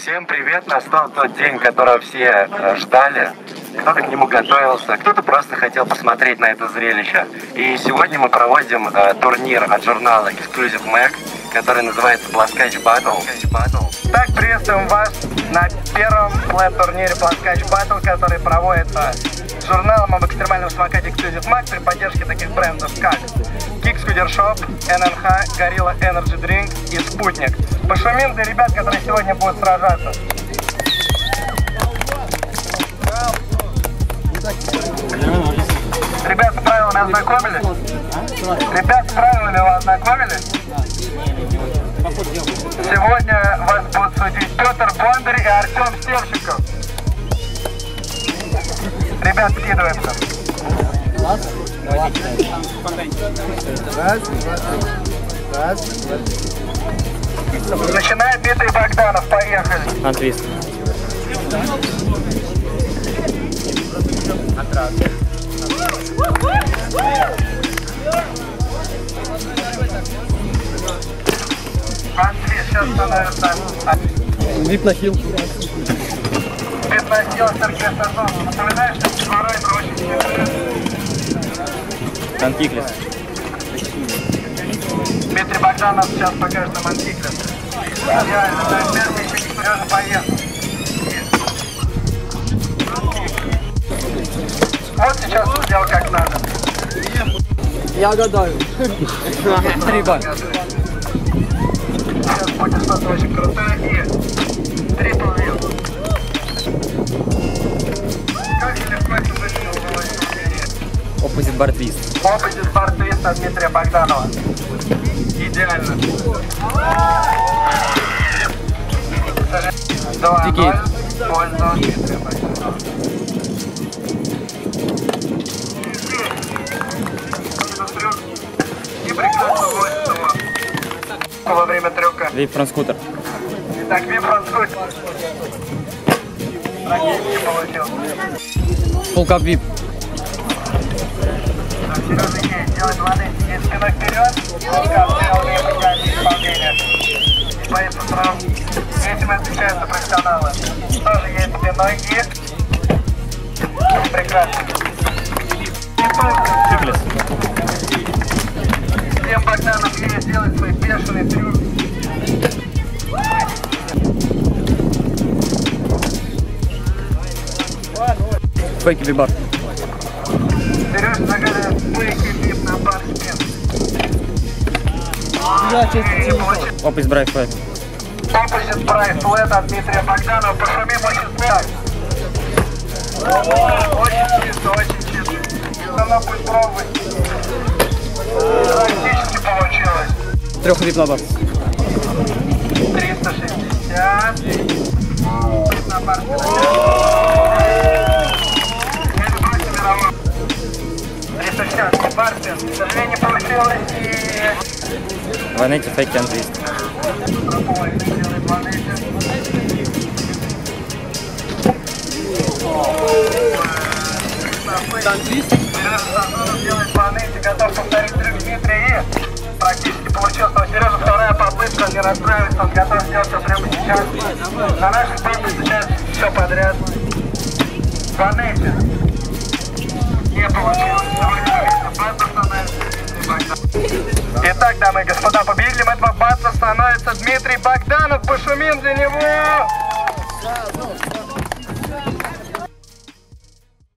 Всем привет! Настал тот день, которого все ждали. Кто-то к нему готовился, кто-то просто хотел посмотреть на это зрелище. И сегодня мы проводим турнир от журнала Exclusive Mag, который называется Плоскач Battle. Так, приветствуем вас на первом флэт-турнире Плоскач Battle, который проводится журналом об экстремальном самокате Exclusive Mag при поддержке таких брендов, как Kick Scooter Shop, NNH, Gorilla Energy Drink и Спутник. Пошумим для ребят, которые сегодня будут сражаться. Ребят, с правилами ознакомились? Ребят, с правилами вы ознакомились? Сегодня вас будут судить Петр Бондарь и Артем Стельщиков. Ребят, скидываемся. Начинает Дмитрий Богданов, поехали. Антвист. Антвист сейчас становится. Вип на хил. Вип на хил, Сергей Сазонов. Напоминаю, что Флорайдер очень сильный. Антиклис. Дмитрий Богданов сейчас покажет нам антиклис. Идеально, то есть первый еще Сережа поехал. Вот сейчас все сделал как надо. Я гадаю. 3 балла. Сейчас будет что-то очень крутое и трипл вил. Как же легко это вытянул в голове. Оппозит бар твист. Оппозит бар твист от Дмитрия Богданова. Идеально. 2-0 в пользу Дмитрия Богданова. И прекрасно вводит его во время трюка. Вип фронтскутер. Итак, вип фронтскутер. Практически получил. Фулкап вип. Сережа есть, делает ладонь, сидит спиной вперед. Фулкап сделал вип, идеальное исполнение. И боится сразу. Этим отличаются профессионалы. Тоже есть спиной и прекрасно. Тиклис. Всем Богданов есть делать свой бешеный трюк. Фейки вибар. Сережа загадывает фейки вип на бар спин. Оппозит брайт флэт. Оппозит брайт флэт от Дмитрия Богданова. Пошумим очень так. Очень чисто, очень чисто. Она будет пробовать. Практически получилось. 3 вип на бар. 360. Вип на бар. Это просто мировой. 360. Барспин. К сожалению, не получилось. И... Ванетти фейки антвист. Делает планете, готов повторить трюк Дмитрия и практически получился. У Сережи вторая попытка, он не расстраивается, он готов сделать все прямо сейчас. На наших песнях сейчас все подряд. Планете не получилось. Итак, дамы и господа, победителем этого бата становится Дмитрий Богданов. Пошумим для него!